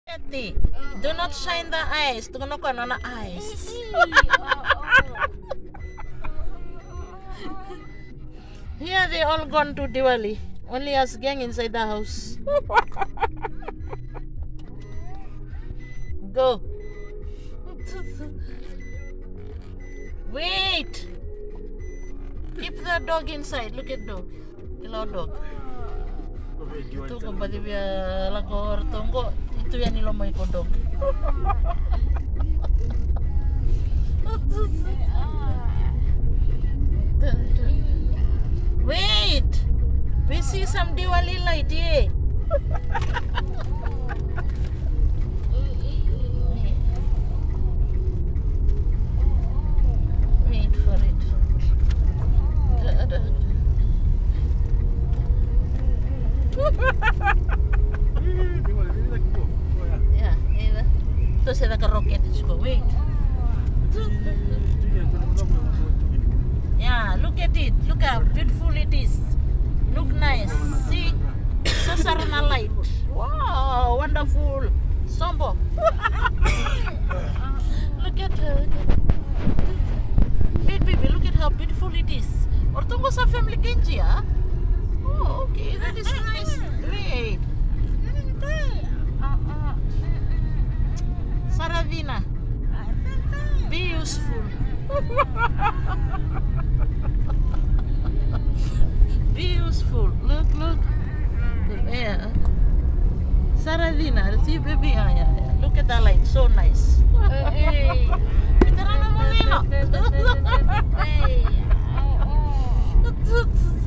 Do not shine the eyes. Tunggu ko na eyes. Here they all gone to Diwali. Only us gang inside the house. Go. Wait. Keep the dog inside. Look at dog. Hello dog. Itu kembali biar lagor tunggu. Itu yang nilomay ko dog. Wait. We see some Diwali light here. Wait for it. Yeah, itu saya nak roket juga. Wait. Yeah, look at it. Look how beautiful it is. Look nice. See, Sasarana light. Wow, wonderful. Sombo. Look at her. Wait, baby, look at how beautiful it is. Or tunggu sa family Kenji, ah? Oh, okay, that is nice. Wait. Saravina. Be useful. Be useful. Look. Yeah. Saravina, see baby. Yeah. Look at the light, so nice. Kita rana mo nino.